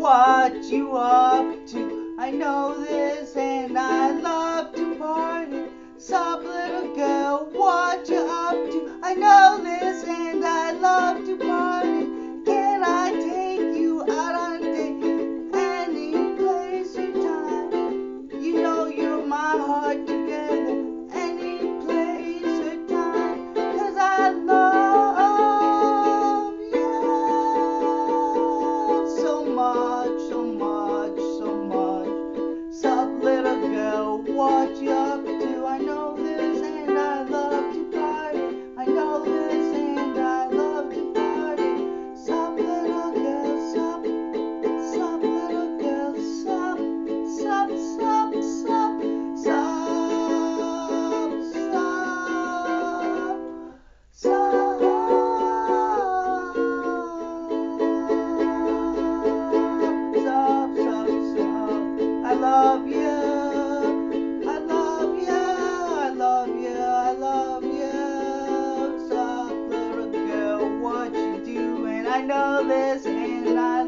what you up to? I know this and I love to party. Sup little girl, what you up to? I know this and I love to party. Can I take you out on a date? Any place or time. You know you're my heart together. Any place or time. 'Cause I love you so much, so much, so much. Sup little girl, what you up to? I know this and I love to party. I know this and I love to party. Sup little girl, sup, sup little girl, sup, sup, sup, sup, sup, sup, sup, sup, sup. I love you. I love you. I love you. I love you. Sup little girl, what you doing? I know this and I